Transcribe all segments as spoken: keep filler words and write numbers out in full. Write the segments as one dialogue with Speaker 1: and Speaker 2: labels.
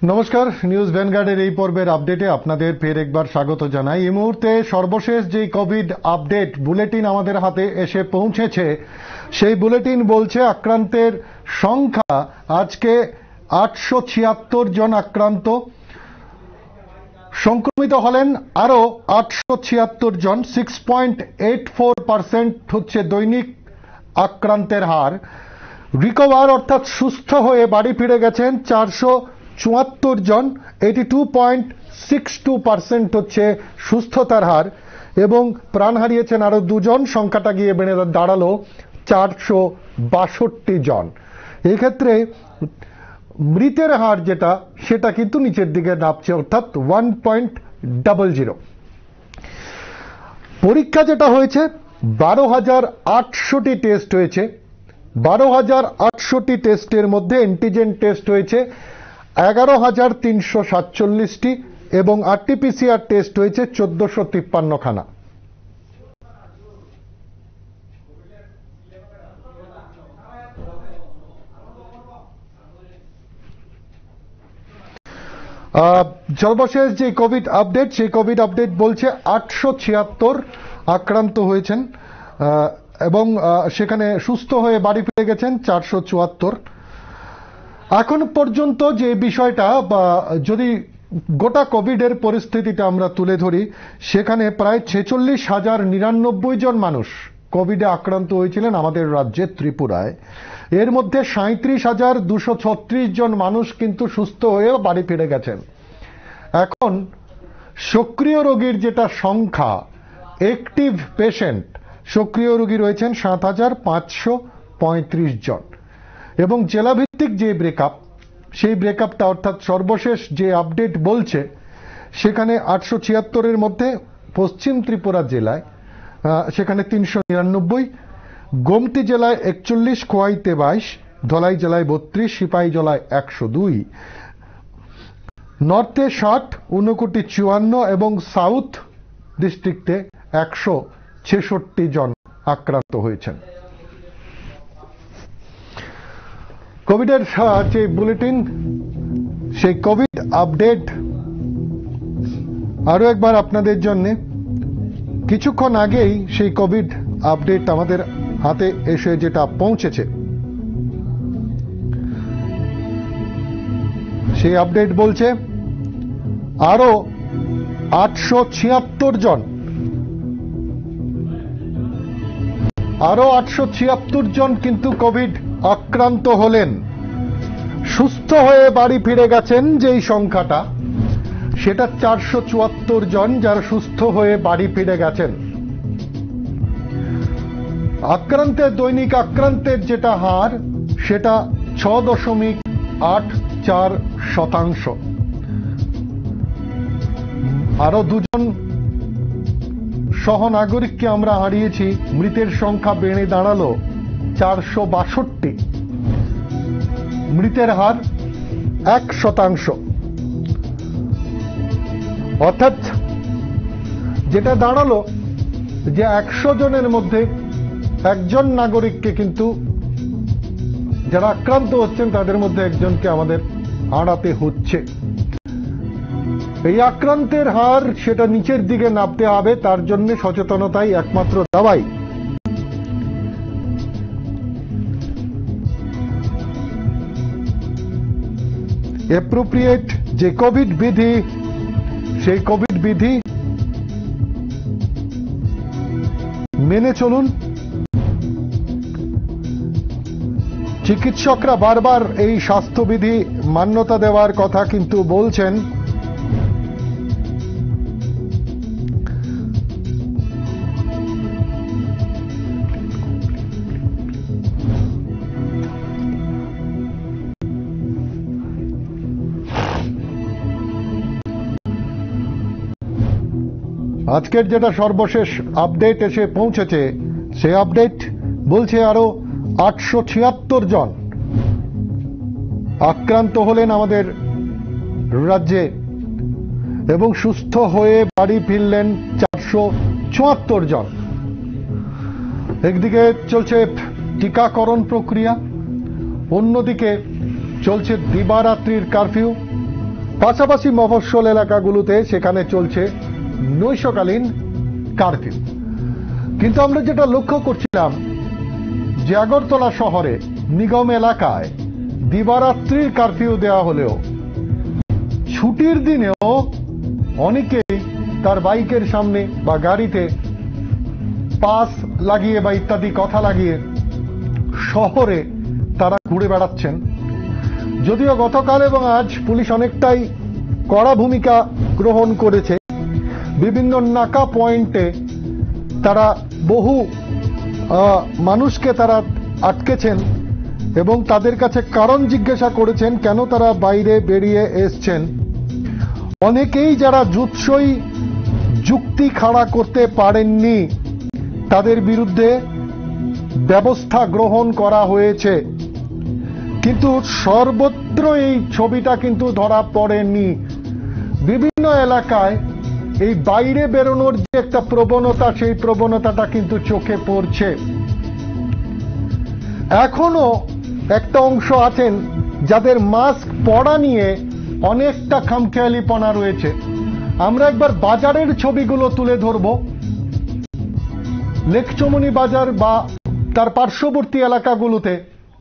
Speaker 1: নমস্কার, নিউজ ভ্যানগার্ডের এই পর্বের আপডেটে আপনাদের ফের একবার স্বাগত জানাই। এই মুহূর্তে সর্বশেষ যে কোভিড আপডেট বুলেটিন আমাদের হাতে এসে পৌঁছেছে, সেই বুলেটিন বলছে আক্রান্তের সংখ্যা আজকে আটশো ছিয়াত্তর জন আক্রান্ত, সংক্রমিত হলেন আরো আটশো ছিয়াত্তর জন। Six point eight four percent হচ্ছে দৈনিক আক্রান্তের হার। রিকভার অর্থাৎ সুস্থ হয়ে বাড়ি ফিরে গেছেন চারশো চুয়াত্তর জন। Eighty two point six two percent হচ্ছে সুস্থতার হার, এবং প্রাণ হারিয়েছেন আরো দুজন। সংখ্যাটা গিয়ে বেড়ে দাঁড়ালো চারশো বাষট্টি জন। এক্ষেত্রে মৃতের হার যেটা, সেটা কিন্তু নিচের দিকে নামছে, অর্থাৎ ওয়ান পয়েন্ট ডাবল জিরো। পরীক্ষা যেটা হয়েছে, বারো হাজার আটশোটি টেস্ট হয়েছে। বারো হাজার আটশোটি টেস্টের মধ্যে অ্যান্টিজেন টেস্ট হয়েছে এগারো হাজার তিনশো সাতচল্লিশটি এবং আরটিপিসিআর টেস্ট হয়েছে চোদ্দশো তিপ্পান্ন খানা। সর্বশেষ যে কোভিড আপডেট, সেই কোভিড আপডেট বলছে আটশো ছিয়াত্তর আক্রান্ত হয়েছেন এবং সেখানে সুস্থ হয়ে বাড়ি ফিরে গেছেন চারশো চুয়াত্তর। এখন পর্যন্ত যে বিষয়টা, বা যদি গোটা কোভিডের পরিস্থিতিটা আমরা তুলে ধরি, সেখানে প্রায় ছেচল্লিশ হাজার নিরানব্বই জন মানুষ কোভিডে আক্রান্ত হয়েছিলেন আমাদের রাজ্যে ত্রিপুরায়। এর মধ্যে সাঁত্রিশ হাজার দুশো ছত্রিশ জন মানুষ কিন্তু সুস্থ হয়ে বাড়ি ফিরে গেছেন। এখন সক্রিয় রোগীর যেটা সংখ্যা, অ্যাক্টিভ পেশেন্ট, সক্রিয় রোগী রয়েছেন সাত হাজার পাঁচশো পঁয়ত্রিশ জন। এবং জেলাভিত্তিক যে ব্রেকআপ, সেই ব্রেকআপটা অর্থাৎ সর্বশেষ যে আপডেট বলছে, সেখানে আটশো ছিয়াত্তরের মধ্যে পশ্চিম ত্রিপুরা জেলায় সেখানে তিনশো নিরানব্বই, গোমতি জেলায় একচল্লিশ, খোয়াইতে বাইশ, ধলাই জেলায় বত্রিশ, সিপাহী জেলায় একশো দুই, নর্থে ষাট, ঊনকোটি চুয়ান্ন এবং সাউথ ডিস্ট্রিক্টে একশো ছেষট্টি জন আক্রান্ত হয়েছেন। কোভিডের যে বুলেটিন, সেই কোভিড আপডেট আরো একবার আপনাদের জন্য। কিছুক্ষণ আগেই সেই কোভিড আপডেট আমাদের হাতে এসে যেটা পৌঁছেছে, সেই আপডেট বলছে আরো আটশো ছিয়াত্তর জন আরো আটশো ছিয়াত্তর জন কিন্তু কোভিড আক্রান্ত হলেন। সুস্থ হয়ে বাড়ি ফিরে গেছেন যেই সংখ্যাটা, সেটা চারশো চুয়াত্তর জন, যারা সুস্থ হয়ে বাড়ি ফিরে গেছেন। আক্রান্তের দৈনিক আক্রান্তের যেটা হার, সেটা ছ দশমিক আট চার শতাংশ। আরো দুজন সহনাগরিককে আমরা হারিয়েছি। মৃতের সংখ্যা বেড়ে দাঁড়ালো চারশো বাষট্টি। মৃতের হার এক শতাংশ, অর্থাৎ যেটা দাঁড়ালো যে একশো জনের মধ্যে একজন নাগরিককে কিন্তু, যারা আক্রান্ত হচ্ছেন তাদের মধ্যে একজনকে আমাদের হারাতে হচ্ছে। এই আক্রান্তের হার সেটা নিচের দিকে নামতে হবে, তার জন্য সচেতনতাই একমাত্র দাওয়াই। অ্যাপ্রোপ্রিয়েট যে কোভিড বিধি, সেই কোভিড বিধি মেনে চলুন। চিকিৎসকরা বারবার এই স্বাস্থ্যবিধি মান্যতা দেওয়ার কথা কিন্তু বলছেন। আজকের যেটা সর্বশেষ আপডেট এসে পৌঁছেছে, সেই আপডেট বলছে আরো আটশো ছিয়াত্তর জন আক্রান্ত হলেন আমাদের রাজ্যে এবং সুস্থ হয়ে বাড়ি ফিরলেন চারশো চুয়াত্তর জন। একদিকে চলছে টিকাকরণ প্রক্রিয়া, অন্যদিকে চলছে দিবারাত্রির কারফিউ। পাশাপাশি মফস্বল এলাকাগুলোতে সেখানে চলছে নৈশকালীন কারফিউ। কিন্তু আমরা যেটা লক্ষ্য করছিলাম যে আগরতলা শহরে নিগম এলাকায় দিবারাত্রির কারফিউ দেওয়া হলেও ছুটির দিনেও অনেকেই তার বাইকের সামনে বা গাড়িতে পাস লাগিয়ে বা ইত্যাদি কথা লাগিয়ে শহরে তারা ঘুরে বেড়াচ্ছেন। যদিও গতকাল এবং আজ পুলিশ অনেকটাই কড়া ভূমিকা গ্রহণ করেছে। বিভিন্ন নাকা পয়েন্টে তারা বহু মানুষকে তারা আটকেছেন এবং তাদের কাছে কারণ জিজ্ঞাসা করেছেন কেন তারা বাইরে বেরিয়ে এসছেন। অনেকেই যারা জুৎসই যুক্তি খাড়া করতে পারেননি তাদের বিরুদ্ধে ব্যবস্থা গ্রহণ করা হয়েছে। কিন্তু সর্বত্র এই ছবিটা কিন্তু ধরা পড়েনি। বিভিন্ন এলাকায় এই বাইরে বেরোনোর যে একটা প্রবণতা, সেই প্রবণতাটা কিন্তু চোখে পড়ছে। এখনো একটা অংশ আছেন যাদের মাস্ক পরা নিয়ে অনেকটা খামখেয়ালিপনা রয়েছে। আমরা একবার বাজারের ছবিগুলো তুলে ধরব। লেকচমনি বাজার বা তার পার্শ্ববর্তী এলাকাগুলোতে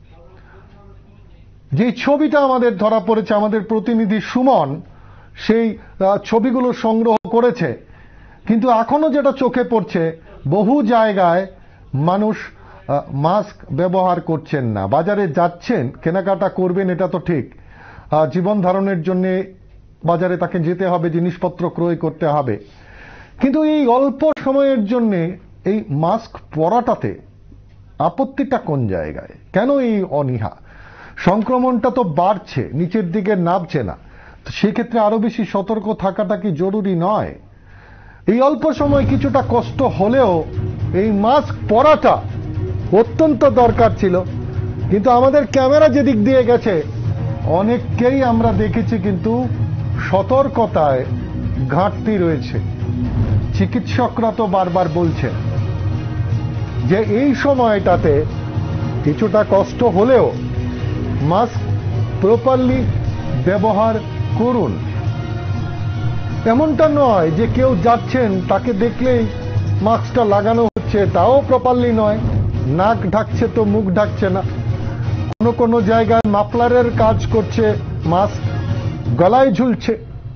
Speaker 1: যে ছবিটা আমাদের ধরা পড়েছে, আমাদের প্রতিনিধি সুমন সেই ছবিগুলো সংগ্রহ করেছে। কিন্তু এখনো যেটা চোখে পড়ছে, বহু জায়গায় মানুষ মাস্ক ব্যবহার করছেন না। বাজারে যাচ্ছেন, কেনাকাটা করবেন, এটা তো ঠিক, জীবন ধারণের জন্য বাজারে তাকে যেতে হবে, জিনিসপত্র ক্রয় করতে হবে। কিন্তু এই অল্প সময়ের জন্য এই মাস্ক পরাটাতে আপত্তিটা কোন জায়গায়? কেন এই অনীহা? সংক্রমণটা তো বাড়ছে, নিচের দিকে নামছে না। সেক্ষেত্রে আরো বেশি সতর্ক থাকাটা কি জরুরি নয়? এই অল্প সময় কিছুটা কষ্ট হলেও এই মাস্ক পরাটা অত্যন্ত দরকার ছিল। কিন্তু আমাদের ক্যামেরা যেদিক দিয়ে গেছে, অনেককেই আমরা দেখেছি কিন্তু সতর্কতায় ঘাটতি রয়েছে। চিকিৎসকরা তো বারবার বলছেন যে এই সময়টাতে কিছুটা কষ্ট হলেও মাস্ক প্রপারলি ব্যবহার করুন। এমনটা নয় যে কেউ যাচ্ছেন তাকে দেখলেই মাস্কটা লাগানো হচ্ছে, তাও প্রপারলি নয়। নাক ঢাকছে তো মুখ ঢাকছে না। কোনো কোনো জায়গায় মাফলারের কাজ করছে মাস্ক, গলায় ঝুলছে।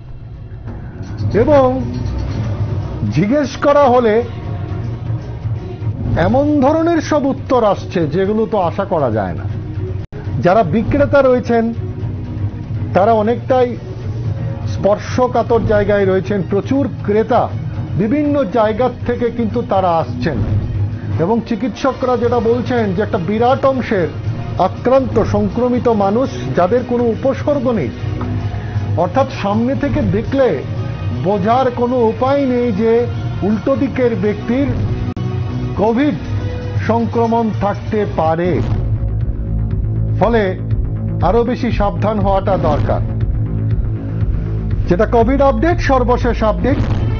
Speaker 1: এবং জিজ্ঞেস করা হলে এমন ধরনের সব উত্তর আসছে যেগুলো তো আশা করা যায় না। যারা বিক্রেতা রয়েছেন তারা অনেকটাই স্পর্শকাতর জায়গায় রয়েছেন। প্রচুর ক্রেতা বিভিন্ন জায়গা থেকে কিন্তু তারা আসছেন এবং চিকিৎসকরা যেটা বলছেন যে একটা বিরাট অংশের আক্রান্ত সংক্রমিত মানুষ যাদের কোনো উপসর্গ নেই, অর্থাৎ সামনে থেকে দেখলে বোঝার কোনো উপায় নেই যে উল্টো দিকের ব্যক্তির কোভিড সংক্রমণ থাকতে পারে। ফলে আরো বেশি সাবধান হওয়াটা দরকার। যেটা কোভিড আপডেট, সর্বশেষ আপডেট,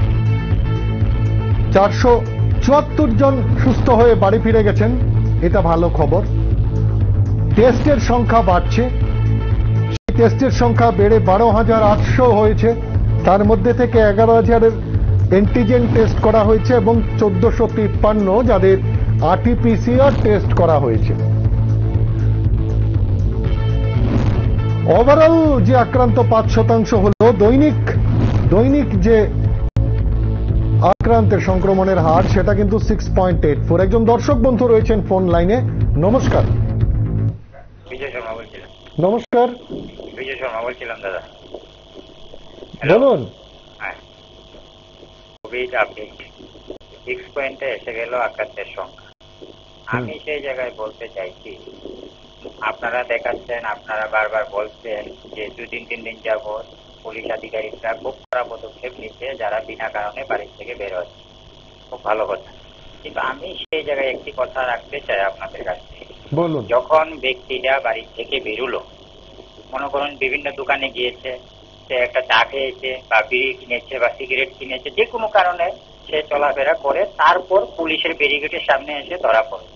Speaker 1: চারশো চুয়াত্তর জন সুস্থ হয়ে বাড়ি ফিরে গেছেন, এটা ভালো খবর। টেস্টের সংখ্যা বাড়ছে, সেই টেস্টের সংখ্যা বেড়ে বারো হাজার আটশো হয়েছে। তার মধ্যে থেকে এগারো হাজারের অ্যান্টিজেন টেস্ট করা হয়েছে এবং চোদ্দশো তিপ্পান্ন যাদের আরটিপিসিআর টেস্ট করা হয়েছে। ওভারঅল যে আক্রান্ত পাঁচ শতাংশ হলো, দৈনিক দৈনিক যে আক্রান্তের সংক্রমণের হার সেটা কিন্তু সিক্স পয়েন্ট এইট ফোর। একজন দর্শক বন্ধু রয়েছেন ফোন লাইনে। নমস্কার।
Speaker 2: বিজয় শর্মা বলছিলাম।
Speaker 1: নমস্কার,
Speaker 2: বিজয় শর্মা বলছিলাম দাদা।
Speaker 1: বলুন।
Speaker 2: হ্যাঁ, কোভিড আপডেট সিক্স পয়েন্টে এসে গেল আক্রান্তের সংখ্যা। আমি সেই জায়গায় বলতে চাইছি, আপনারা দেখাচ্ছেন, আপনারা বারবার বলছেন যে দুই তিন তিন দিন যাবৎ পুলিশ আধিকারিকরা খুব কড়া পদক্ষেপ নিচ্ছে যারা বিনা কারণে বাড়ি থেকে বের হচ্ছে। খুব ভালো কথা। কিন্তু আমি সেই জায়গায় একটি কথা রাখতে চাই আপনাদের কাছে।
Speaker 1: বলুন।
Speaker 2: যখন ব্যক্তিরা বাড়ি থেকে বেরুলো, মনে করুন বিভিন্ন দোকানে গিয়েছে, সে একটা চা খেয়েছে বা বিড়ি কিনেছে বা সিগারেট কিনেছে, যে কোনো কারণে সে চলাফেরা করে, তারপর পুলিশের ব্যারিকেডের সামনে এসে ধরা পড়ে,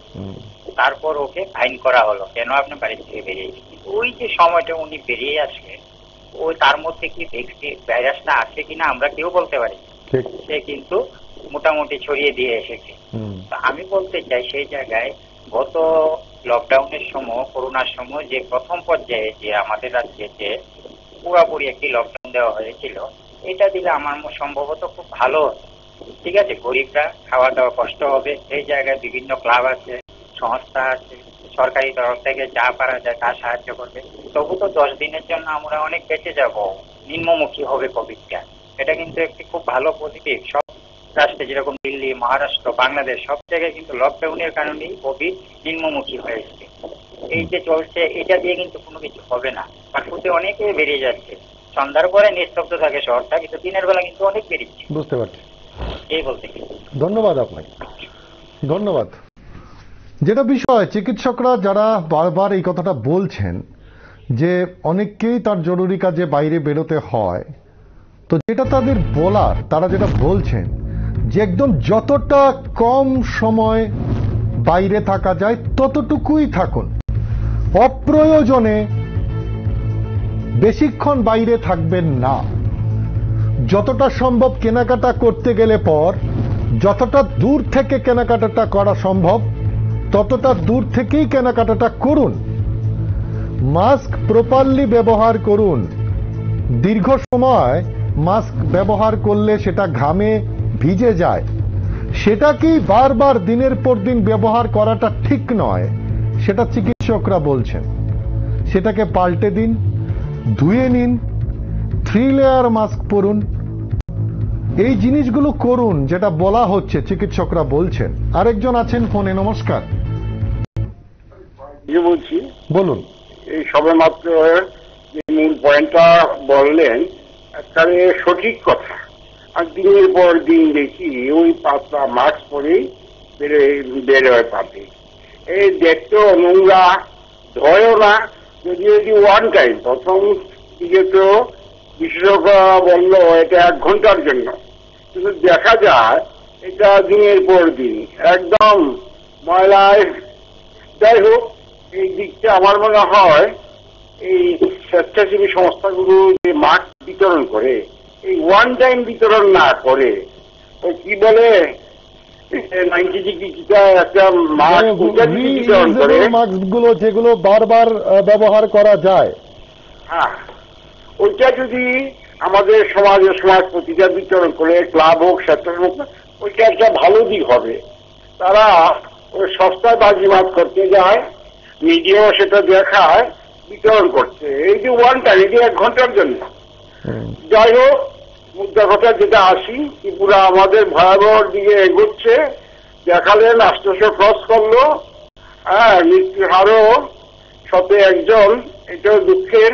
Speaker 2: তারপর ওকে ফাইন করা হলো কেন আপনি বাড়ি থেকে বেরিয়েছেন। ওই যে সময়টা উনি বেরিয়ে আসবে, ওই তার মধ্যে কি ভাইরাসটা আছে কিনা আমরা কেউ বলতে পারি, সে কিন্তু মোটামুটি ছড়িয়ে দিয়ে এসেছে। আমি বলতে চাই সেই জায়গায় গত লকডাউনের সময়, করোনার সময় যে প্রথম পর্যায়ে যে আমাদের রাজ্যে যে পুরোপুরি একটি লকডাউন দেওয়া হয়েছিল, এটা দিলে আমার সম্ভবত খুব ভালো। ঠিক আছে, গরিবরা খাওয়া দাওয়া কষ্ট হবে, এই জায়গায় বিভিন্ন ক্লাব আছে, সংস্থা আছে, সরকারি তরফ থেকে যা পারা যায় তা সাহায্য করবে। তবু তো দশ দিনের জন্য আমরা অনেক বেঁচে যাব, নিম্নমুখী হবে কোভিডটা। এটা কিন্তু একটি খুব ভালো পজিটিভ। সব রাষ্ট্রে যেরকম দিল্লি, মহারাষ্ট্র, বাংলাদেশ সব জায়গায় কিন্তু লকডাউনের কারণেই কোভিড নিম্নমুখী হয়েছে। এই যে চলছে এটা দিয়ে কিন্তু কোনো কিছু হবে না। কাঠপুতে অনেকে বেরিয়ে যাচ্ছে, সন্ধ্যার পরে নিস্তব্ধ থাকে শহরটা, কিন্তু দিনের বেলা কিন্তু অনেক বেরিয়েছে।
Speaker 1: বুঝতে পারছি,
Speaker 2: এই বলতে
Speaker 1: ধন্যবাদ আপনাকে, ধন্যবাদ। যেটা বিষয়, চিকিৎসকরা যারা বারবার এই কথাটা বলছেন যে অনেককেই তার জরুরি কাজে বাইরে বেরোতে হয়, তো যেটা তাদের বলার, তারা যেটা বলছেন যে একদম যতটা কম সময় বাইরে থাকা যায় ততটুকুই থাকুন, অপ্রয়োজনে বেশিক্ষণ বাইরে থাকবেন না। যতটা সম্ভব কেনাকাটা করতে গেলে পর যতটা দূর থেকে কেনাকাটাটা করা সম্ভব ততটা দূর থেকেই কেনাকাটাটা করুন। মাস্ক প্রপারলি ব্যবহার করুন। দীর্ঘ সময় মাস্ক ব্যবহার করলে সেটা ঘামে ভিজে যায়, সেটাকেই বারবার দিনের পর দিন ব্যবহার করাটা ঠিক নয়, সেটা চিকিৎসকরা বলছেন। সেটাকে পাল্টে দিন, ধুয়ে নিন, থ্রি লেয়ার মাস্ক পরুন, এই জিনিসগুলো করুন যেটা বলা হচ্ছে, চিকিৎসকরা বলছেন। আরেকজন আছেন ফোনে, নমস্কার।
Speaker 3: বলছি,
Speaker 1: বলুন।
Speaker 3: এই সবে মাত্র যে মূল পয়েন্টটা বললেন একেবারে সঠিক কথা। আর দিনের পর দিন দেখি ওই পাতলা মাস্ক পরেই বের হয়ে পাবে। এই দেখতেও নোংরা, ধরেও না। যদি যদি ওয়ান টাইম, প্রথম দিকে তো বিশেষজ্ঞ বলল এটা এক ঘন্টার জন্য, কিন্তু দেখা যায় এটা দিনের পর দিন একদম ময়লায়। যাই হোক, এই দিকটা আমার মনে হয় এই স্বেচ্ছাসেবী সংস্থাগুলো যে মাস্ক বিতরণ করে, এই ওয়ান টাইম বিতরণ না করে, ওই কি বলে নাইনটি ডিগ্রিটা একটা মাস্ক বিতরণ করে,
Speaker 1: মাস্কগুলো যেগুলো বারবার ব্যবহার করা যায়,
Speaker 3: হ্যাঁ, ওইটা যদি আমাদের সমাজের সমাজ প্রতিটা বিতরণ করে, ক্লাব হোক, স্বেচ্ছাসেবী হোক, ওইটা একটা ভালো দিক হবে। তারা ওই সস্তায় বাজিমাত করতে যায়, মিডিয়াও সেটা দেখায়, বিতরণ করছে। এই যে ওয়ান টাইম, এই যে এক ঘন্টার জন্য। যাই হোক, মুদ্রা কথা যেটা আসি, ত্রিপুরা আমাদের ভয়াবহ দিকে এগোচ্ছে। দেখালেন আষ্টশো ক্রস করলো, হ্যাঁ, মৃত্যুর হারও শতে একজন, এটাও দুঃখের।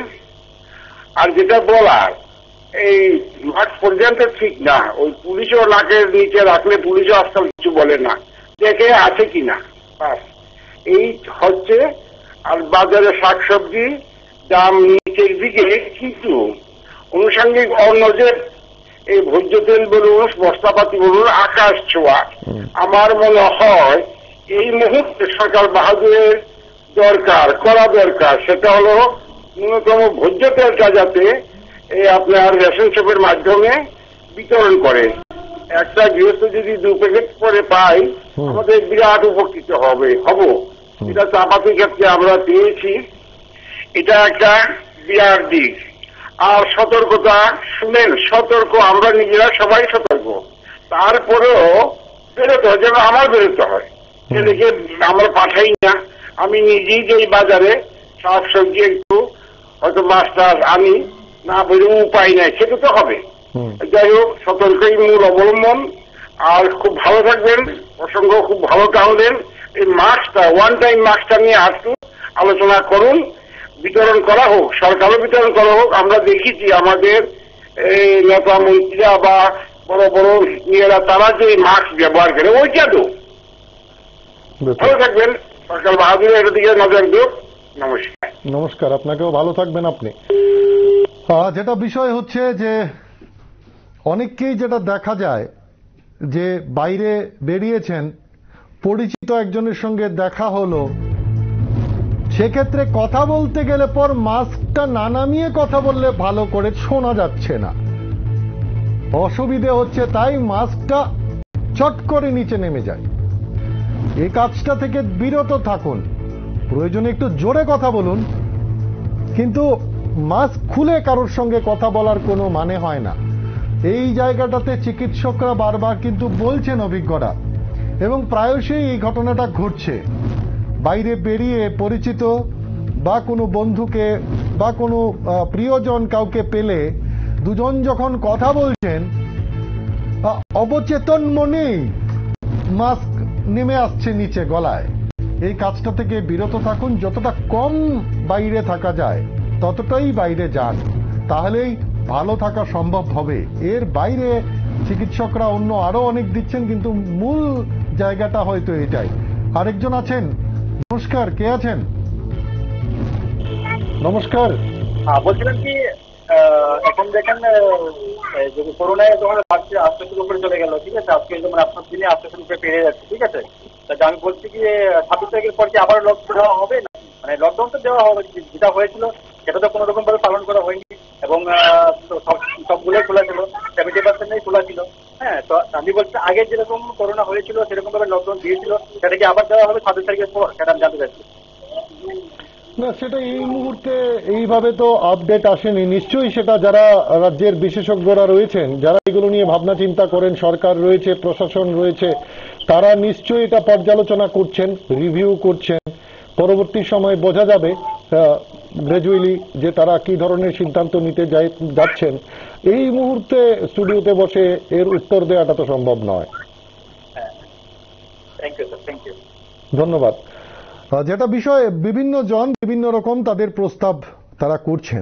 Speaker 3: আর যেটা বলার, এই মাঠ পর্যন্ত ঠিক না, ওই পুলিশও নাকের নিচে রাখলে পুলিশও আজকাল কিছু বলে না, দেখে আছে কিনা, বাস এই হচ্ছে। আর বাজারে শাকসবজি দাম নিচের দিকে, কিন্তু অনুষঙ্গিক অন্য যে এই ভোজ্য তেল বলুন, মশলাপাতি বলুন, আকাশ ছোঁয়া। আমার মনে হয় এই মুহূর্তে সরকার বাহাদুরের দরকার, করা দরকার, সেটা হলো ন্যূনতম ভোজ্য তেলটা যাতে এই আপনার রেশন শপের মাধ্যমে বিতরণ করে। একটা গৃহস্থ যদি দু প্যাকেট করে পাই, আমাদের বিরাট উপকৃত হবে হব। এটা চাপাতির ক্ষেত্রে আমরা পেয়েছি, এটা একটা বিরাট দিক। আর সতর্কতা শুনেন, সতর্ক আমরা নিজেরা সবাই সতর্ক, তারপরেও বেরোতে হয়, যেন আমার বেরোতে হয়। ছেলেকে আমরা পাঠাই না, আমি নিজেই যে বাজারে শাক সবজি একটু হয়তো মাছ টাছ আনি, না বেরো উপায় নাই, সেটা তো হবে। যাই হোক, সতর্কই মূল অবলম্বন। আর খুব ভালো থাকবেন, প্রসঙ্গ খুব ভালো টানলেন। এই মাস্কটা, ওয়ান টাইম মাস্কটা নিয়ে আসুন, আলোচনা করুন, বিতরণ করা হোক, সরকারও বিতরণ করা হোক। আমরা দেখেছি আমাদের এই নেতা মন্ত্রীরা বা বড় বড় মেয়েরা, তারা যে মাস্ক ব্যবহার করে, ওইটা তো ভালো থাকবেন। সরকার বাহাদুর এর দিকে নজর দিও। নমস্কার।
Speaker 1: নমস্কার, আপনাকেও ভালো থাকবেন আপনি। হ্যাঁ, যেটা বিষয় হচ্ছে যে অনেককেই যেটা দেখা যায় যে বাইরে বেরিয়েছেন, পরিচিত একজনের সঙ্গে দেখা হলো, সেক্ষেত্রে কথা বলতে গেলে পর মাস্কটা না নামিয়ে কথা বললে ভালো করে শোনা যাচ্ছে না, অসুবিধে হচ্ছে, তাই মাস্কটা চট করে নিচে নেমে যায়। এই কাজটা থেকে বিরত থাকুন, প্রয়োজনে একটু জোরে কথা বলুন, কিন্তু মাস্ক খুলে কারোর সঙ্গে কথা বলার কোনো মানে হয় না। এই জায়গাটাতে চিকিৎসকরা বারবার কিন্তু বলছেন অভিজ্ঞরা, এবং প্রায়শই এই ঘটনাটা ঘটছে। বাইরে বেরিয়ে পরিচিত বা কোনো বন্ধুকে বা কোনো প্রিয়জন কাউকে পেলে দুজন যখন কথা বলছেন, অবচেতন মনেই মাস্ক নেমে আসছে নিচে গলায়। এই কাজটা থেকে বিরত থাকুন, যতটা কম বাইরে থাকা যায় ততটাই বাইরে যান, তাহলেই ভালো থাকা সম্ভব হবে। এর বাইরে চিকিৎসকরা অন্য আরো অনেক দিচ্ছেন, কিন্তু মূল জায়গাটা হয়তো এটাই। আরেকজন আছেন, নমস্কার, কে আছেন? নমস্কার।
Speaker 4: হ্যাঁ, বলছিলাম কি এখন দেখেন যদি করোনায় যখন আস্তে আস্তে উপরে চলে গেল, ঠিক আছে, আজকে যেমন আপনার দিনে আস্তে আস্তে উপরে পেরে যাচ্ছে, ঠিক আছে, তা আমি বলছি কি ছাব্বিশ তারিখের পর কি আবার লকডাউন দেওয়া হবে না? মানে লকডাউন তো দেওয়া হবে, যেটা হয়েছিল সেটা তো কোনো রকম ভাবে পালন করা হয়নি, এবং সব সবগুলোই খোলা ছিল, সেভেন্টি পার্সেন্টই খোলা ছিল। হ্যাঁ, তো আমি বলছি আগে যেরকম করোনা হয়েছিল সেরকম ভাবে লকডাউন দিয়েছিল, সেটা কি আবার দেওয়া হবে ছাব্বিশ তারিখের পর? সেটা আমি জানতে চাচ্ছি।
Speaker 1: না, সেটা এই মুহূর্তে এইভাবে তো আপডেট আসেনি। নিশ্চয়ই সেটা যারা রাজ্যের বিশেষজ্ঞরা রয়েছেন, যারা এগুলো নিয়ে ভাবনা চিন্তা করেন, সরকার রয়েছে, প্রশাসন রয়েছে, তারা নিশ্চয়ই এটা পর্যালোচনা করছেন, রিভিউ করছেন। পরবর্তী সময় বোঝা যাবে গ্র্যাজুয়ালি যে তারা কি ধরনের সিদ্ধান্ত নিতে যাচ্ছেন। এই মুহূর্তে স্টুডিওতে বসে এর উত্তর দেওয়াটা তো সম্ভব নয়। ধন্যবাদ। যেটা বিষয়, বিভিন্ন জন বিভিন্ন রকম তাদের প্রস্তাব তারা করছেন।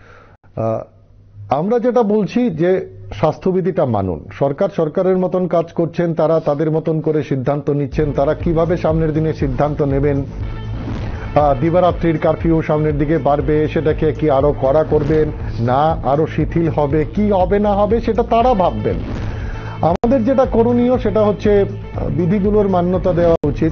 Speaker 1: আমরা যেটা বলছি যে স্বাস্থ্যবিধিটা মানুন। সরকার সরকারের মতন কাজ করছেন, তারা তাদের মতন করে সিদ্ধান্ত নিচ্ছেন। তারা কিভাবে সামনের দিনে সিদ্ধান্ত নেবেন, দিবারাত্রির কারফিউ সামনের দিকে বাড়বে, সেটাকে কি আরো কড়া করবেন, না আরো শিথিল হবে, কি হবে না হবে সেটা তারা ভাববেন। আমাদের যেটা করণীয় সেটা হচ্ছে বিধিগুলোর মান্যতা দেওয়া উচিত।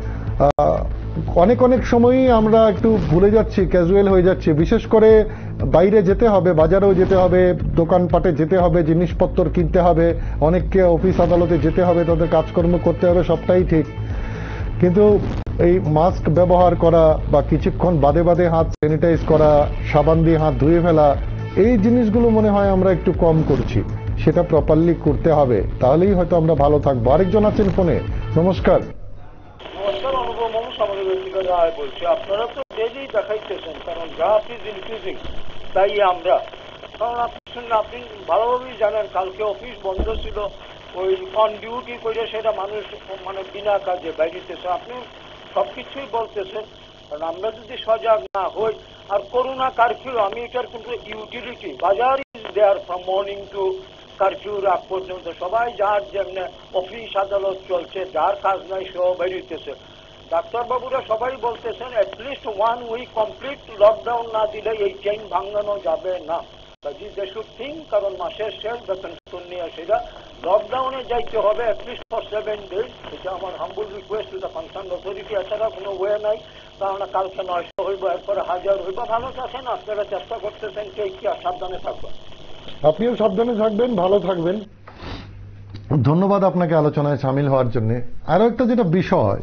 Speaker 1: অনেক অনেক সময়ই আমরা একটু ভুলে যাচ্ছি, ক্যাজুয়াল হয়ে যাচ্ছি। বিশেষ করে বাইরে যেতে হবে, বাজারেও যেতে হবে, দোকানপাটে যেতে হবে, জিনিসপত্র কিনতে হবে, অনেককে অফিস আদালতে যেতে হবে, তাদের কাজকর্ম করতে হবে, সবটাই ঠিক। কিন্তু এই মাস্ক ব্যবহার করা বা কিছুক্ষণ বাদে বাদে হাত স্যানিটাইজ করা, সাবান দিয়ে হাত ধুয়ে ফেলা, এই জিনিসগুলো মনে হয় আমরা একটু কম করছি। সেটা প্রপারলি করতে হবে, তাহলেই হয়তো আমরা ভালো থাকবো। আরেকজন আছেন ফোনে, নমস্কার।
Speaker 5: নমস্কার, অনুভব মোহাম্মদ আমাদের ব্যক্তিগত রায় বলছি। আপনারা তো ডেলি দেখাইতেছেন, কারণ গ্রাফ ইজ ইনক্রিজিং, তাই আমরা, কারণ আপনি আপনি ভালোভাবেই জানেন কালকে অফিস বন্ধ ছিল, ওই অন ডিউটি করে সেটা মানুষ মানে বিনা কাজে বাইরেতেছে। আপনি সবকিছুই বলতেছেন, কারণ আমরা যদি সজাগ না হই। আর করোনা কারফিউ, আমি এটার কিন্তু ইউটিলিটি, বাজার is there from morning to curfew রাগ পর্যন্ত, সবাই যার যেমনি অফিস আদালত চলছে, যার কাজ নাই সেও বেরিয়েছে। ডাক্তারবাবুরা সবাই বলতেছেন at least one week complete lockdown না দিলে এই চেইন ভাঙানো যাবে না। দে শুড থিঙ্ক, কারণ মাসের শেষ বেতন নিয়ে সেটা লকডাউনে যাইতে হবে অ্যাটলিস্ট ফর সেভেন ডেজ। এটা আমার humble request to the concern authority. এছাড়া কোনো ওয়ে নাই, কারণ কালকে নয়শো হইব, এরপরে হাজার হইব। ভালো থাকেন, আপনারা চেষ্টা করতেছেন কে কি, আর সাবধানে থাকবেন।
Speaker 1: আপনিও সাবধানে থাকবেন, ভালো থাকবেন। ধন্যবাদ আপনাকে আলোচনায় সামিল হওয়ার জন্য। আরো একটা যেটা বিষয়,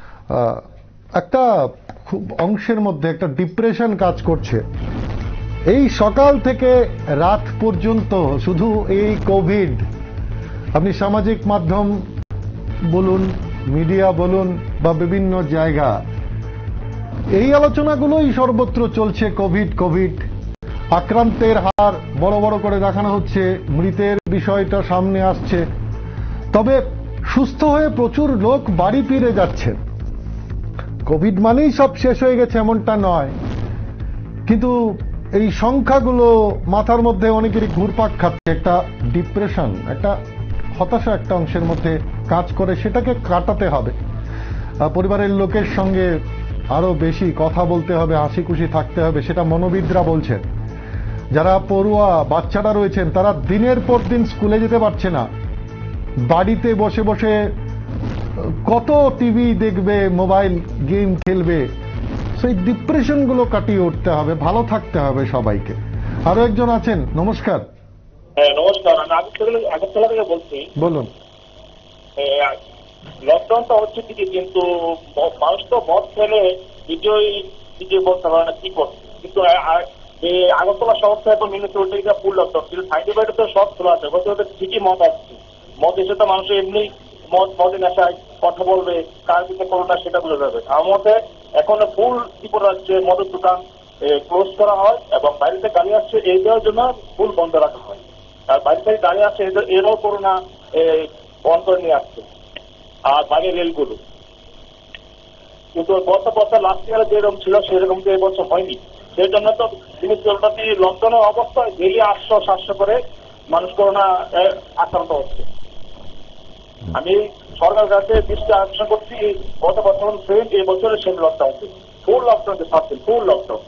Speaker 1: একটা খুব অংশের মধ্যে একটা ডিপ্রেশন কাজ করছে। এই সকাল থেকে রাত পর্যন্ত শুধু এই কোভিড, আপনি সামাজিক মাধ্যম বলুন, মিডিয়া বলুন বা বিভিন্ন জায়গা, এই আলোচনাগুলোই সর্বত্র চলছে। কোভিড কোভিড আক্রান্তের হার বড় বড় করে দেখানো হচ্ছে, মৃতের বিষয়টা সামনে আসছে। তবে সুস্থ হয়ে প্রচুর লোক বাড়ি ফিরে যাচ্ছেন। কোভিড মানেই সব শেষ হয়ে গেছে এমনটা নয়, কিন্তু এই সংখ্যাগুলো মাথার মধ্যে অনেকেরই ঘুরপাক খাচ্ছে। একটা ডিপ্রেশন, একটা হতাশা একটা অংশের মধ্যে কাজ করে, সেটাকে কাটাতে হবে। পরিবারের লোকের সঙ্গে আরো বেশি কথা বলতে হবে, হাসি খুশি থাকতে হবে, সেটা মনোবিদরা বলছেন। যারা পড়ুয়া বাচ্চারা রয়েছেন, তারা দিনের পর দিন স্কুলে যেতে পারছে না, বাড়িতে বসে বসে কত টিভি দেখবে, মোবাইল গেম খেলবে, সেই ডিপ্রেশন গুলো কাটিয়ে উঠতে হবে, ভালো থাকতে হবে সবাইকে। আরো একজন আছেন, নমস্কার।
Speaker 6: হ্যাঁ নমস্কার, আমি আগরতলা আগরতলা থেকে বলছি।
Speaker 1: বলুন।
Speaker 6: লকডাউন তো হচ্ছে ঠিকই, কিন্তু মানুষ তো মদ ফেলে ভিডিওই ভিডিও বলতে পারে না কি করছে। কিন্তু এই আগরতলা শহর থেকে এখন মিউনিসিপ্যালিটিটা ফুল লকডাউন, কিন্তু সাইডে বাইরে তো সব খোলা আছে, বলতে বলতে ঠিকই মদ আসছে। মদ এসে তো মানুষ এমনি মদ মদে নেশায় কথা বলবে, কার দিকে করোনা সেটা বোঝা যাবে। আমার মতে এখন ফুল ত্রিপুরা রাজ্যে মদের দোকান ক্লোজ করা হয় এবং বাইরে থেকে গাড়ি আসছে এই দেওয়ার জন্য ফুল বন্ধ রাখা হয়। আর বাইরে থেকে গাড়ি আসছে এরাও করোনা বন্ধ করে নিয়ে আসছে। আর বাইরে রেলগুলো কিন্তু বছর বছর লাস্ট ইয়ারে যেরকম ছিল সেরকম তো এবছর হয়নি। সেই জন্য তো মিউনিসিপ্যালিটি লকডাউনের অবস্থায় ডেইলি আটশো সাতশো করে মানুষ করোনা আক্রান্ত হচ্ছে। আমি সরকারের কাছে দৃষ্টি আকর্ষণ করছি, গত বছর সেম এই বছরের সেম লকডাউন, ফুল লকডাউন থাকছে, ফুল লকডাউন।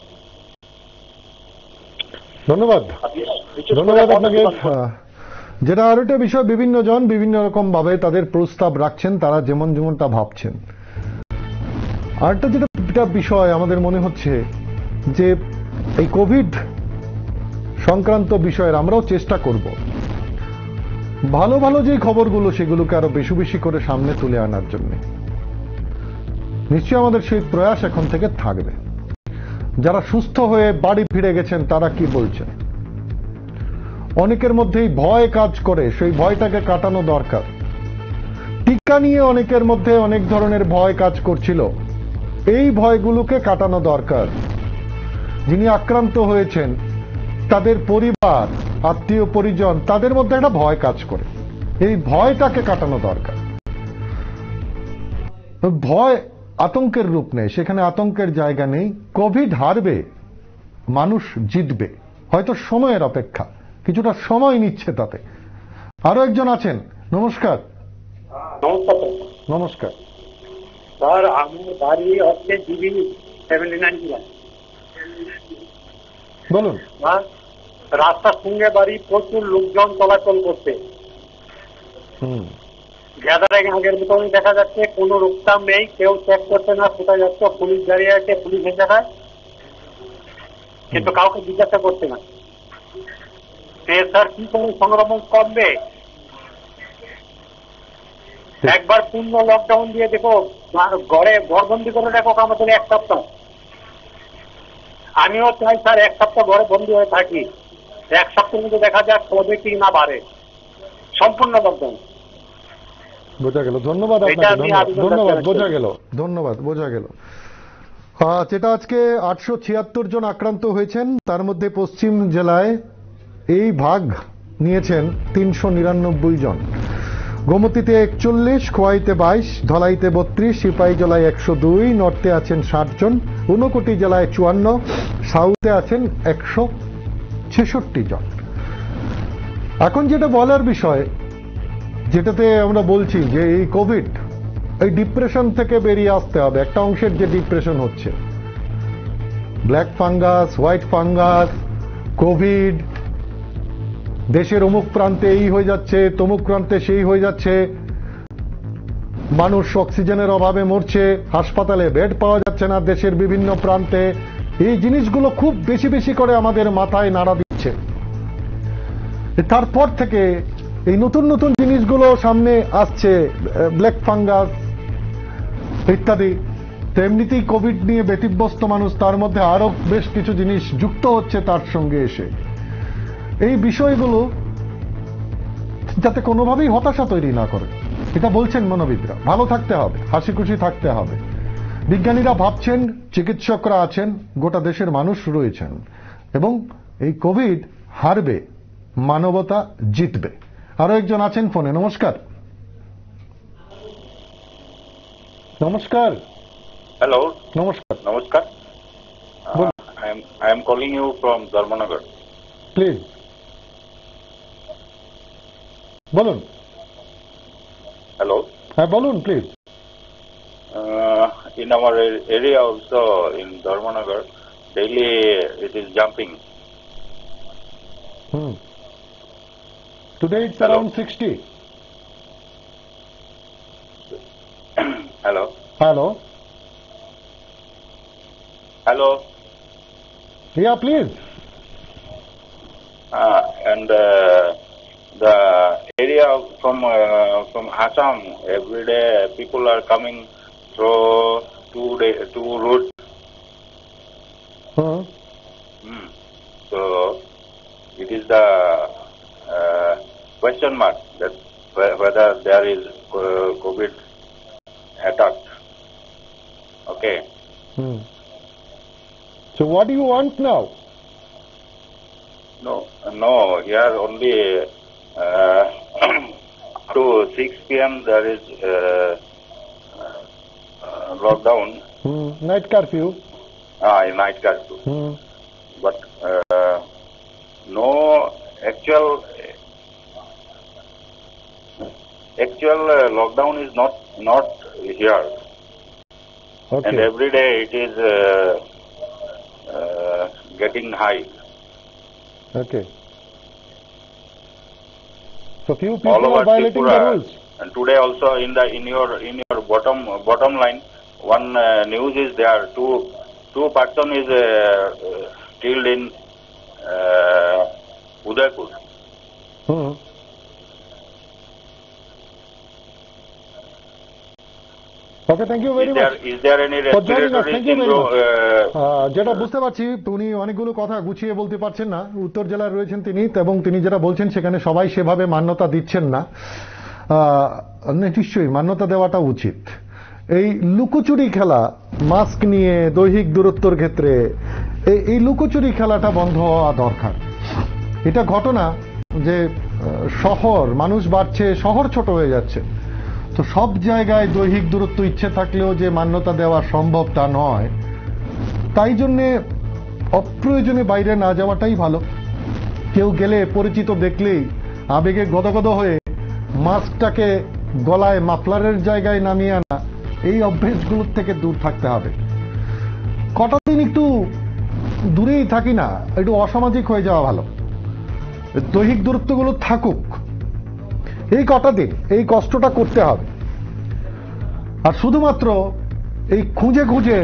Speaker 1: ধন্যবাদ, ধন্যবাদ আপনাকে। যেটা আর একটা বিষয়, বিভিন্ন জন বিভিন্ন রকম ভাবে তাদের প্রস্তাব রাখছেন, তারা যেমন যেমনটা ভাবছেন। আরেকটা যেটা বিষয় আমাদের মনে হচ্ছে যে এই কোভিড সংক্রান্ত বিষয়ের আমরাও চেষ্টা করব ভালো ভালো যে খবরগুলো সেগুলোকে আরো বেশি বেশি করে সামনে তুলে আনার জন্য। নিশ্চয়ই আমাদের সেই প্রয়াস এখন থেকে থাকবে। যারা সুস্থ হয়ে বাড়ি ফিরে গেছেন তারা কি বলছেন? অনেকের মধ্যেই ভয় কাজ করে, সেই ভয়টাকে কাটানো দরকার। টিকা নিয়ে অনেকের মধ্যে অনেক ধরনের ভয় কাজ করছিল, এই ভয়গুলোকে কাটানো দরকার। যিনি আক্রান্ত হয়েছেন তাদের পরিবার, আত্মীয় পরিজন, তাদের মধ্যে একটা ভয় কাজ করে, এই ভয়টাকে কাটানো দরকার। ভয় আতঙ্কের রূপ নেয়, সেখানে আতঙ্কের জায়গা নেই। কোভিড হারবে, মানুষ জিতবে, হয়তো সময়ের অপেক্ষা, কিছুটা সময় নিচ্ছে তাতে। আরো একজন আছেন, নমস্কার।
Speaker 4: নমস্কার
Speaker 1: নমস্কার
Speaker 4: স্যার, আমার বাড়ি হচ্ছে জিবি সেভেন্টি নাইন।
Speaker 1: বলুন।
Speaker 4: রাস্তার সঙ্গে বাড়ি, প্রচুর লোকজন চলাচল করছে।
Speaker 1: হুম,
Speaker 4: গ্যাদারিং আগের মতনই দেখা যাচ্ছে, কোনো রোকথাম নেই, কেউ চেক করছে না কোথায় যাচ্ছে। পুলিশ দাঁড়িয়ে আছে, পুলিশের জায়গায়, কিন্তু কাউকে জিজ্ঞাসা করছে না। স্যার কি করে সংক্রমণ কমবে? একবার পূর্ণ লকডাউন দিয়ে দেখো, ঘরে ঘরবন্দি করে দেখো আমাদের এক সপ্তাহ। আমিও চাই স্যার এক সপ্তাহ ঘরে বন্দি হয়ে থাকি, এক সপ্তাহের মধ্যে দেখা যাক কবে কি না বাড়ে। সম্পূর্ণ লকডাউন।
Speaker 1: বোঝা গেল, ধন্যবাদ আপনাকে, ধন্যবাদ, বোঝা গেল, ধন্যবাদ, বোঝা গেল। যেটা আজকে আটশো ছিয়াত্তর জন আক্রান্ত হয়েছেন, তার মধ্যে পশ্চিম জেলায় এই ভাগ নিয়েছেন তিনশো নিরানব্বই জন। গোমতীতে একচল্লিশ, খোয়াইতে বাইশ, ধলাইতে বত্রিশ, সিপাহী জেলায় একশো দুই, নর্থে আছেন ষাট জন, ঊনকোটি জেলায় চুয়ান্ন, সাউথে আছেন একশো ছেষট্টি জন। এখন যেটা বলার বিষয়, যেটাতে আমরা বলছি যে এই কোভিড, এই ডিপ্রেশন থেকে বেরিয়ে আসতে হবে। একটা অংশের যে ডিপ্রেশন হচ্ছে, black fungus, white fungus, covid, দেশের অমুক প্রান্তে এই হয়ে যাচ্ছে, তমুক প্রান্তে সেই হয়ে যাচ্ছে, মানুষ অক্সিজেনের অভাবে মরছে, হাসপাতালে বেড পাওয়া যাচ্ছে না দেশের বিভিন্ন প্রান্তে। এই জিনিসগুলো খুব বেশি বেশি করে আমাদের মাথায় নাড়া দিচ্ছে। তারপর থেকে এই নতুন নতুন জিনিসগুলো সামনে আসছে, ব্ল্যাক ফাঙ্গাস ইত্যাদি। তো এমনিতেই কোভিড নিয়ে ব্যতিব্যস্ত মানুষ, তার মধ্যে আরো বেশ কিছু জিনিস যুক্ত হচ্ছে তার সঙ্গে এসে। এই বিষয়গুলো যাতে কোনোভাবেই হতাশা তৈরি না করে, এটা বলছেন মনোবিদরা। ভালো থাকতে হবে, হাসি খুশি থাকতে হবে। বিজ্ঞানীরা ভাবছেন, চিকিৎসকরা আছেন, গোটা দেশের মানুষ রয়েছেন, এবং এই কোভিড হারবে, মানবতা জিতবে। আরো একজন আছেন ফোনে, নমস্কার। নমস্কার।
Speaker 7: Hello.
Speaker 1: নমস্কার।
Speaker 7: Namaskar. Uh, I am I am calling you from Dharmanagar.
Speaker 1: Please বলুন।
Speaker 7: Hello.
Speaker 1: হ্যাঁ বলুন please.
Speaker 7: Uh, in our area also in Dharmanagar, daily it is jumping.
Speaker 1: Hmm. Today it's
Speaker 7: Hello.
Speaker 1: around sixty.
Speaker 7: Hello.
Speaker 1: Hello. Yeah, please.
Speaker 7: Uh, and uh, the area from uh, from Assam, every day people are coming through two day, two routes.
Speaker 1: Uh-huh.
Speaker 7: Mm. So it is the uh, question mark that whether there is uh, COVID attack. Okay.
Speaker 1: Hmm. So what do you want now?
Speaker 7: No, no. Here only uh, to six p m there is uh, uh, lockdown.
Speaker 1: Hmm. Night curfew.
Speaker 7: Ah, night curfew.
Speaker 1: Hmm.
Speaker 7: But uh, no actual actual uh, lockdown is not not here.
Speaker 1: Okay.
Speaker 7: And every day it is uh, uh, getting high.
Speaker 1: Okay. So few
Speaker 7: All
Speaker 1: people
Speaker 7: over
Speaker 1: are violating the
Speaker 7: Tripura.
Speaker 1: rules.
Speaker 7: And today also in the in your in your bottom bottom line, one uh, news is there. Two two person is uh, uh, killed in uh, Udaipur.
Speaker 1: Hmm. Okay, thank you very
Speaker 7: Is there
Speaker 1: much.
Speaker 7: is there any
Speaker 1: For joining us,
Speaker 7: respiratory
Speaker 1: thank you very
Speaker 7: syndrome?
Speaker 1: much.
Speaker 7: Uh,
Speaker 1: ah, যেটা বুঝতে পারছি উনি অনেকগুলো কথা গুছিয়ে বলতে পারছেন না। উত্তর জেলায় রয়েছেন তিনি, এবং তিনি যেটা বলছেন সেখানে সবাই সেভাবে মান্যতা দিচ্ছেন না। আহ, নিশ্চয়ই মান্যতা দেওয়াটা উচিত। এই লুকোচুরি খেলা, মাস্ক নিয়ে দৈহিক দূরত্বর ক্ষেত্রে এই এই লুকোচুরি খেলাটা বন্ধ হওয়া দরকার। এটা ঘটনা যে আহ, শহর মানুষ বাড়ছে, শহর ছোট হয়ে যাচ্ছে, তো সব জায়গায় দৈহিক দূরত্ব ইচ্ছে থাকলেও যে মান্যতা দেওয়া সম্ভব তা নয়। তাই জন্যে অপ্রয়োজনে বাইরে না যাওয়াটাই ভালো। কেউ গেলে পরিচিত দেখলেই আবেগে গদগদ হয়ে মাস্কটাকে গলায় মাফলারের জায়গায় নামিয়ে আনা, এই অভ্যেসগুলোর থেকে দূর থাকতে হবে। কটা দিন একটু দূরেই থাকি না, একটু অসামাজিক হয়ে যাওয়া ভালো। দৈহিক দূরত্বগুলো থাকুক, এই কটা দিন এই কষ্টটা করতে হবে। আর শুধুমাত্র এই খুঁজে খুঁজে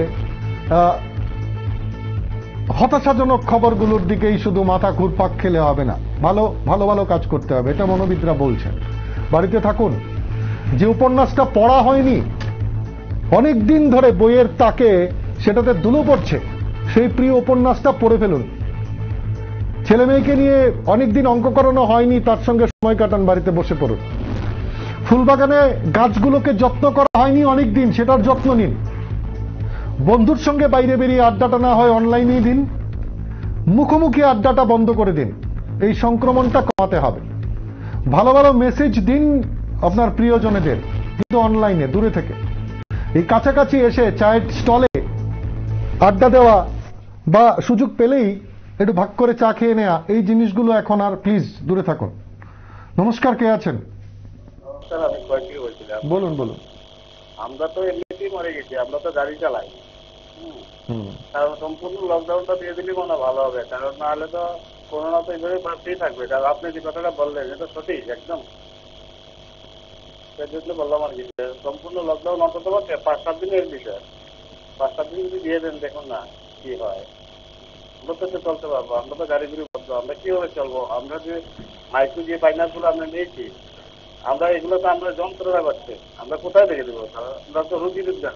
Speaker 1: হতাশাজনক খবরগুলোর দিকেই শুধু মাথা ঘুরপাক খেলে হবে না, ভালো ভালো ভালো কাজ করতে হবে, এটা মনোবিদরা বলছেন। বাড়িতে থাকুন। যে উপন্যাসটা পড়া হয়নি অনেক দিন ধরে বইয়ের তাকে সেটাতে ধুলো পড়ছে, সেই প্রিয় উপন্যাসটা পড়ে ফেলুন। ছেলে মেয়েকে নিয়ে অনেকদিন অঙ্ক করানো হয়নি, তার সঙ্গে সময় কাটান, বাড়িতে বসে পড়ুন। ফুলবাগানে গাছগুলোকে যত্ন করা হয়নি অনেকদিন, সেটার যত্ন নিন। বন্ধুর সঙ্গে বাইরে বেরিয়ে আড্ডাটা না হয় অনলাইনেই দিন, মুখোমুখি আড্ডাটা বন্ধ করে দিন। এই সংক্রমণটা কমাতে হবে। ভালো ভালো মেসেজ দিন আপনার প্রিয়জনেদের, কিন্তু অনলাইনে দূরে থেকে। এই কাছাকাছি এসে চায়ের স্টলে আড্ডা দেওয়া বা সুযোগ পেলেই একটু ভাগ করে চা খেয়ে নেওয়া, এই জিনিসগুলো এখন আর প্লিজ দূরে থাকুন। নমস্কার, কে আছেন?
Speaker 4: স্যার আমি কয়েকটি বলছিলাম।
Speaker 1: বলুন বলুন।
Speaker 4: আমরা তো এমনিতেই মরে গেছি, আমরা তো গাড়ি চালাই। কারণ সম্পূর্ণ লকডাউনটা দিয়ে দিলে মনে ভালো হবে, কারণ না হলে তো করোনা তো এইভাবে বাড়তেই থাকবে। কারণ আপনি যে কথাটা বললেন এটা সঠিক একদম, সেই জন্য বললাম আর কি। সম্পূর্ণ লকডাউন অন্তত পাঁচ সাত দিনের বিষয়, পাঁচ সাত দিন যদি দিয়ে দেন দেখুন না কি হয়। আমরা তো চলতে পারবো, আমরা তো গাড়ি ঘুরে পাবো, আমরা কিভাবে চলবো? আমরা যে মাইক্রো যে ফাইন্যান্সগুলো আমরা নিয়েছি, আমরা এগুলো তো আমরা যন্ত্রণা করছে, আমরা কোথায় দেখে দেবো? আমরা তো রুগী রোজগার।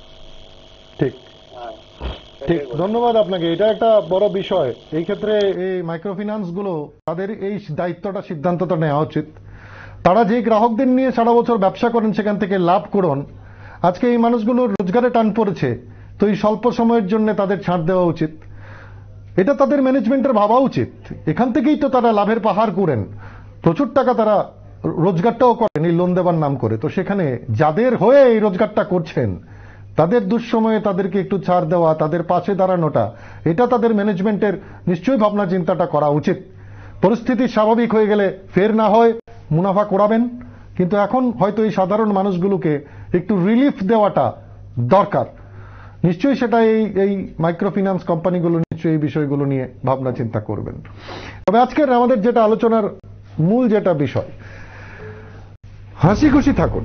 Speaker 1: ঠিক ঠিক, ধন্যবাদ আপনাকে। এটা একটা বড় বিষয়। এই ক্ষেত্রে এই মাইক্রোফিন্যান্স গুলো তাদের এই দায়িত্বটা, সিদ্ধান্তটা নেওয়া উচিত। তারা যে গ্রাহকদের নিয়ে সারা বছর ব্যবসা করেন, সেখান থেকে লাভ করুন। আজকে এই মানুষগুলোর রোজগারে টান পড়েছে, তো এই স্বল্প সময়ের জন্য তাদের ছাড় দেওয়া উচিত। এটা তাদের ম্যানেজমেন্টের ভাবা উচিত। এখান থেকেই তো তারা লাভের পাহাড় করেন, প্রচুর টাকা তারা রোজগারটাও করেন এই লোন দেবার নাম করে। তো সেখানে যাদের হয়ে এই রোজগারটা করছেন, তাদের দুঃসময়ে তাদেরকে একটু ছাড় দেওয়া, তাদের পাশে দাঁড়ানোটা, এটা তাদের ম্যানেজমেন্টের নিশ্চয়ই ভাবনা চিন্তাটা করা উচিত। পরিস্থিতি স্বাভাবিক হয়ে গেলে ফের না হয় মুনাফা করাবেন, কিন্তু এখন হয়তো এই সাধারণ মানুষগুলোকে একটু রিলিফ দেওয়াটা দরকার। নিশ্চয়ই সেটা এই এই মাইক্রোফিন্যান্স কোম্পানিগুলো নিশ্চয়ই এই বিষয়গুলো নিয়ে ভাবনা চিন্তা করবেন। তবে আজকের আমাদের যেটা আলোচনার মূল যেটা বিষয়, হাসি খুশি থাকুন।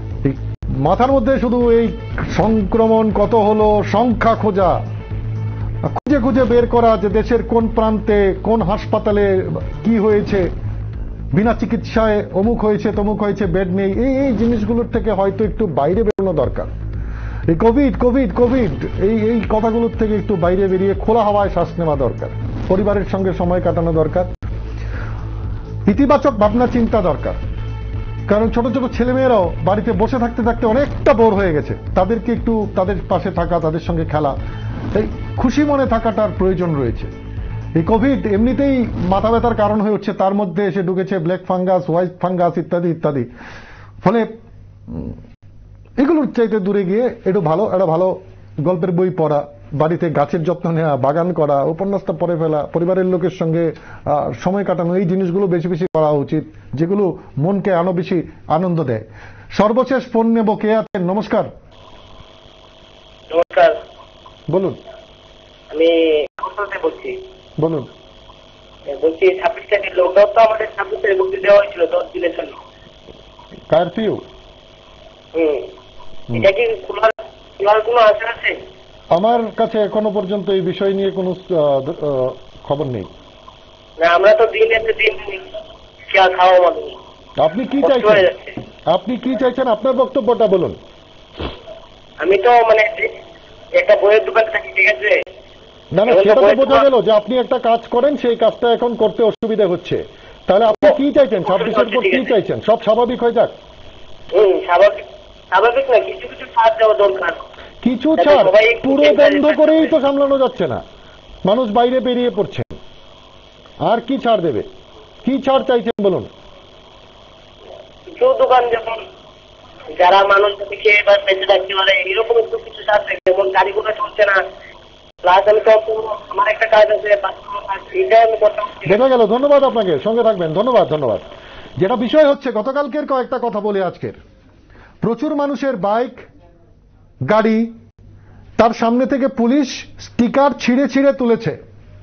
Speaker 1: মাথার মধ্যে শুধু এই সংক্রমণ কত হলো, সংখ্যা খোঁজা, খুঁজে খুঁজে বের করা যে দেশের কোন প্রান্তে কোন হাসপাতালে কি হয়েছে, বিনা চিকিৎসায় অমুক হয়েছে তমুক হয়েছে, বেড নেই, এই এই জিনিসগুলোর থেকে হয়তো একটু বাইরে বেরোনো দরকার। এই কোভিড কোভিড কোভিড এই এই কথাগুলোর থেকে একটু বাইরে বেরিয়ে খোলা হাওয়ায় শ্বাস নেওয়া দরকার, পরিবারের সঙ্গে সময় কাটানো দরকার, ইতিবাচক ভাবনা চিন্তা দরকার। কারণ ছোট ছোট ছেলেমেয়েরাও বাড়িতে বসে থাকতে থাকতে অনেকটা বোর হয়ে গেছে, তাদেরকে একটু তাদের পাশে থাকা, তাদের সঙ্গে খেলা, এই খুশি মনে থাকাটার প্রয়োজন রয়েছে। এই কোভিড এমনিতেই মাথা ব্যথার কারণ হয়ে উঠছে, তার মধ্যে এসে ঢুকেছে ব্ল্যাক ফাঙ্গাস, হোয়াইট ফাঙ্গাস ইত্যাদি ইত্যাদি। ফলে এগুলোর চাইতে দূরে গিয়ে একটু ভালো একটা ভালো গল্পের বই পড়া, বাড়িতে গাছের যত্ন নেওয়া, বাগান করা, উপন্যাসটা পড়ে ফেলা, পরিবারের লোকের সঙ্গে সময় কাটানো, এই জিনিসগুলো বেশি বেশি করা উচিত, যেগুলো মনকে আরো বেশি আনন্দ দেয়। সর্বশেষ ফোন নেব, কে আছেন? নমস্কার।
Speaker 8: নমস্কার,
Speaker 1: বলুন।
Speaker 8: আমি বলছি
Speaker 1: বলুন।
Speaker 8: বলছি ছাব্বিশ তারিখ লকডাউন তো আমাদের ছাব্বিশ তারিখ মুক্তি দেওয়া হয়েছিল দশ দিনের জন্য।
Speaker 1: কারফিউ।
Speaker 8: হুম, এটা কি খোলার খোলার কোনো আশা আছে?
Speaker 1: আমার কাছে এখনো পর্যন্ত এই বিষয় নিয়ে কোনো খবর নেই।
Speaker 8: না, আমরা তো দিন এতে দিন খাওয়া মানুষ।
Speaker 1: আপনি কি চাইছেন? আপনি কি চাইছেন? আপনার বক্তব্যটা বলুন।
Speaker 8: আমি তো মানে একটা বইয়ের দোকান থাকি, ঠিক আছে?
Speaker 1: না না, সেটা তো বোঝা গেল যে আপনি একটা কাজ করেন, সেই কাজটা এখন করতে অসুবিধা হচ্ছে। তাহলে আপনি কি চাইছেন? ছাব্বিশের পর কি চাইছেন? সব স্বাভাবিক হয়ে যাক।
Speaker 8: হুম, স্বাভাবিক স্বাভাবিক না, কিছু কিছু ছাড় দেওয়া দরকার।
Speaker 1: কিছু ছাড় পুরো বন্ধ করেই তো সামলানো যাচ্ছে না, মানুষ বাইরে বেরিয়ে পড়ছে, আর কি ছাড় দেবে? কি ছাড় চাইছেন বলুন?
Speaker 8: কিছু দোকান যেমন যারা মানুষ থেকে এবার বেঁচে থাকতে পারে এরকম একটু কিছু ছাড় দেবে, যেমন গাড়িগুলো চলছে না। প্লাস আমি তো আমার একটা কাজ আছে, এটা আমি করতাম।
Speaker 1: দেখা গেল। ধন্যবাদ আপনাকে, সঙ্গে থাকবেন। ধন্যবাদ ধন্যবাদ। যেটা বিষয় হচ্ছে, গতকালকের কয়েকটা কথা বলে আজকের, প্রচুর মানুষের বাইক গাড়ি, তার সামনে থেকে পুলিশ স্টিকার ছিঁড়ে ছিঁড়ে তুলেছে।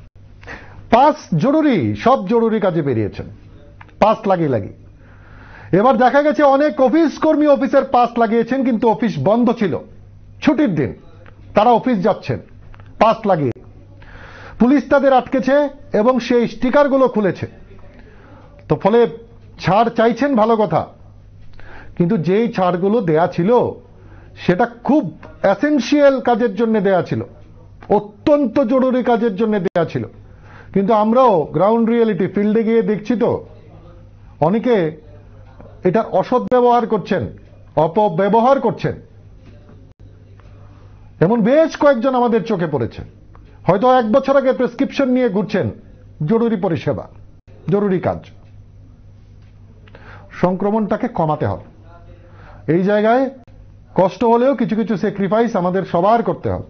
Speaker 1: পাস জরুরি, সব জরুরি কাজে বেরিয়েছেন, পাস লাগিয়ে লাগিয়ে। এবার দেখা গেছে অনেক অফিস কর্মী অফিসের পাস লাগিয়েছেন, কিন্তু অফিস বন্ধ ছিল, ছুটির দিন, তারা অফিস যাচ্ছেন পাস লাগিয়ে। পুলিশ তাদের আটকেছে এবং সেই স্টিকারগুলো খুলেছে। তো ফলে ছাড় চাইছেন, ভালো কথা, কিন্তু যেই ছাড়গুলো দেয়া ছিল সেটা খুব এসেনশিয়াল কাজের জন্য দেয়া ছিল, অত্যন্ত জরুরি কাজের জন্য দেয়া ছিল। কিন্তু আমরাও গ্রাউন্ড রিয়েলিটি ফিল্ডে গিয়ে দেখছি তো অনেকে এটার অসৎ ব্যবহার করছেন, অপব্যবহার করছেন। এমন বেশ কয়েকজন আমাদের চোখে পড়েছে, হয়তো এক বছর আগে প্রেসক্রিপশন নিয়ে ঘুরছেন, জরুরি পরিষেবা, জরুরি কাজ। সংক্রমণটাকে কমাতে হবে, এই জায়গায় কষ্ট হলেও কিছু কিছু স্যাক্রিফাইস আমাদের সবার করতে হবে।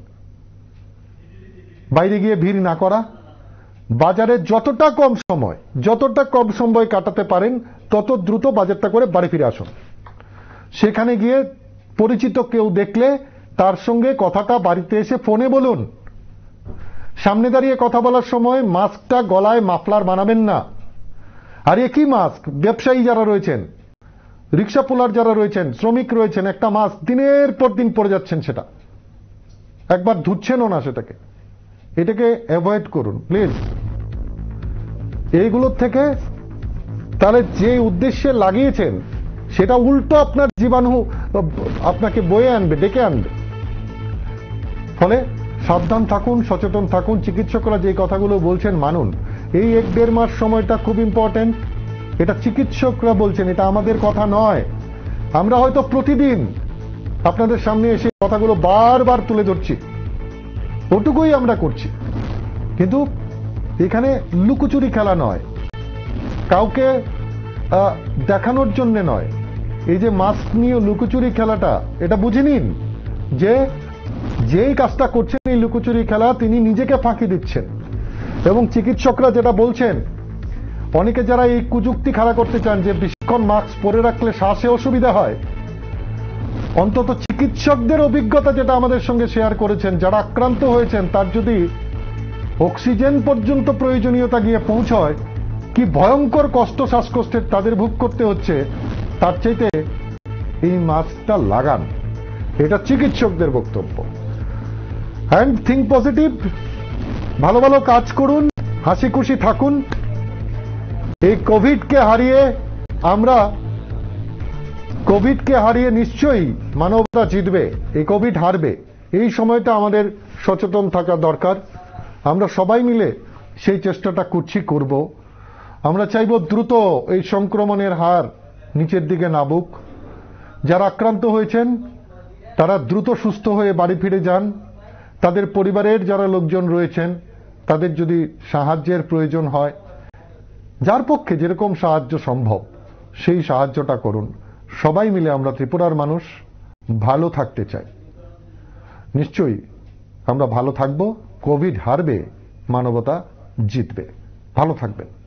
Speaker 1: বাইরে গিয়ে ভিড় না করা, বাজারে যতটা কম সময় যতটা কম সময় কাটাতে পারেন তত দ্রুত বাজারটা করে বাড়ি ফিরে আসুন। সেখানে গিয়ে পরিচিত কেউ দেখলে তার সঙ্গে কথাটা বাড়িতে এসে ফোনে বলুন। সামনে দাঁড়িয়ে কথা বলার সময় মাস্কটা গলায় মাফলার বানাবেন না। আর একই মাস্ক ব্যবসায়ী যারা রয়েছেন, রিক্সা পোলার যারা রয়েছেন, শ্রমিক রয়েছেন, একটা মাস্ক দিনের পর দিন পরে যাচ্ছেন, সেটা একবার ধুচ্ছেনও না সেটাকে। এটাকে অ্যাভয়েড করুন প্লিজ। এইগুলোর থেকে তাহলে যে উদ্দেশ্যে লাগিয়েছেন সেটা উল্টো আপনার জীবাণু আপনাকে বয়ে আনবে, ডেকে আনবে। ফলে সাবধান থাকুন, সচেতন থাকুন। চিকিৎসকরা যে কথাগুলো বলছেন মানুন। এই এক দেড় মাস সময়টা খুব ইম্পর্টেন্ট। এটা চিকিৎসকরা বলছেন, এটা আমাদের কথা নয়। আমরা হয়তো প্রতিদিন আপনাদের সামনে এসে কথাগুলো বারবার তুলে ধরছি, ওটুকুই আমরা করছি, কিন্তু এখানে লুকোচুরি খেলা নয়, কাউকে দেখানোর জন্য নয়। এই যে মাস্ক নিয়ে লুকোচুরি খেলাটা, এটা বুঝে নিন যে যেই কাজটা করছেন এই লুকোচুরি খেলা, তিনি নিজেকে ফাঁকি দিচ্ছেন। এবং চিকিৎসকরা যেটা বলছেন, অনেকে যারা এই কুযুক্তি খাড়া করতে চান যে বেশিক্ষণ মাস্ক পরে রাখলে শ্বাসে অসুবিধা হয়, অন্তত চিকিৎসকদের অভিজ্ঞতা যেটা আমাদের সঙ্গে শেয়ার করেছেন, যারা আক্রান্ত হয়েছেন তার যদি অক্সিজেন পর্যন্ত প্রয়োজনীয়তা গিয়ে পৌঁছয়, কি ভয়ঙ্কর কষ্ট শ্বাসকষ্টের তাদের ভোগ করতে হচ্ছে, তার চাইতে এই মাস্কটা লাগান। এটা চিকিৎসকদের বক্তব্য। অ্যান্ড থিঙ্ক পজিটিভ, ভালো ভালো কাজ করুন, হাসি খুশি থাকুন। এই কোভিডকে হারিয়ে আমরা কোভিডকে হারিয়ে নিশ্চয়ই মানবতা জিতবে, এই কোভিড হারবে। এই সময়টা আমাদের সচেতন থাকা দরকার। আমরা সবাই মিলে সেই চেষ্টাটা করছি, করব। আমরা চাইব দ্রুত এই সংক্রমণের হার নিচের দিকে নামুক। যারা আক্রান্ত হয়েছেন তারা দ্রুত সুস্থ হয়ে বাড়ি ফিরে যান। তাদের পরিবারের যারা লোকজন রয়েছেন তাদের যদি সাহায্যের প্রয়োজন হয়, যার পক্ষে যেরকম সাহায্য সম্ভব সেই সাহায্যটা করুন। সবাই মিলে আমরা ত্রিপুরার মানুষ ভালো থাকতে চাই। নিশ্চয়ই আমরা ভালো থাকব, কোভিড হারবে, মানবতা জিতবে। ভালো থাকবেন।